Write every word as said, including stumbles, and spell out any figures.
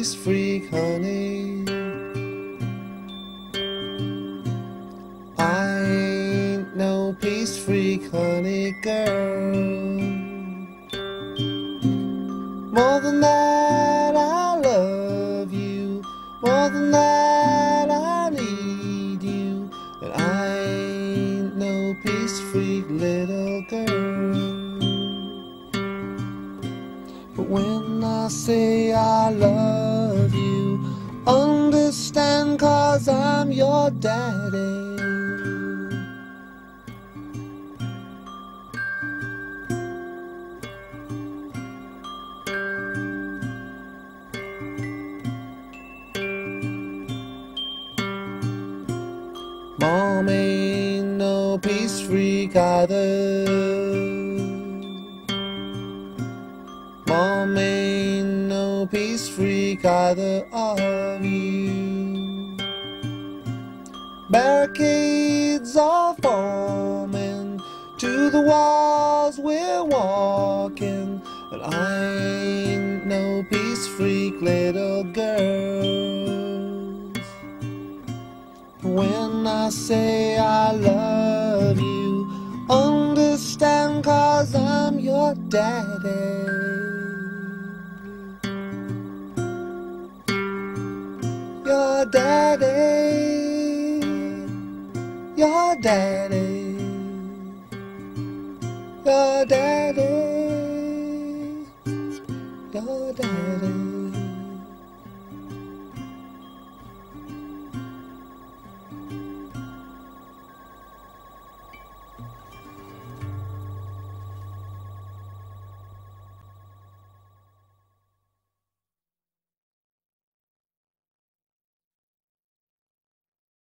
peace freak, honey. I ain't no peace freak, honey girl. More than that, I love you. More than that, I need you. And I ain't no peace freak, little girl. But when I say I love you, understand, 'cause I'm your daddy. Mom ain't no peace freak either. Mom ain't no peace freak either of you. Barricades are forming to the walls we're walking, and I ain't no peace freak, little girls. When I say I love you, understand, 'cause I'm your daddy. Your daddy, your daddy, your daddy, your daddy.